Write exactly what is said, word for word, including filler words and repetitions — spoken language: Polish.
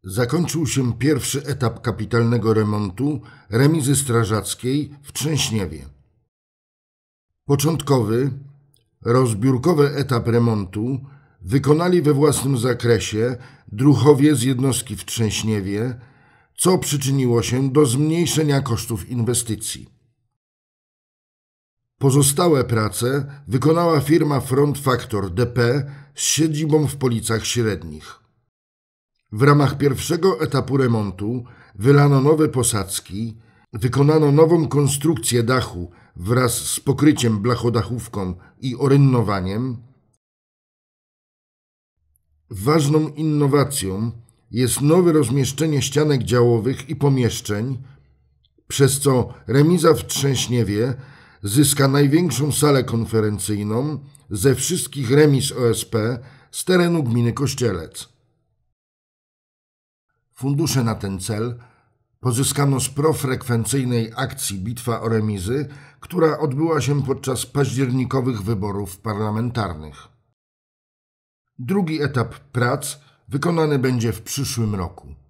Zakończył się pierwszy etap kapitalnego remontu remizy strażackiej w Trzęśniewie. Początkowy, rozbiórkowy etap remontu wykonali we własnym zakresie druhowie z jednostki w Trzęśniewie, co przyczyniło się do zmniejszenia kosztów inwestycji. Pozostałe prace wykonała firma Front Factor D P z siedzibą w Policach Średnich. W ramach pierwszego etapu remontu wylano nowe posadzki, wykonano nową konstrukcję dachu wraz z pokryciem blachodachówką i orynnowaniem. Ważną innowacją jest nowe rozmieszczenie ścianek działowych i pomieszczeń, przez co remiza w Trzęśniewie zyska największą salę konferencyjną ze wszystkich remiz O S P z terenu gminy Kościelec. Fundusze na ten cel pozyskano z profrekwencyjnej akcji Bitwa o remizy, która odbyła się podczas październikowych wyborów parlamentarnych. Drugi etap prac wykonany będzie w przyszłym roku.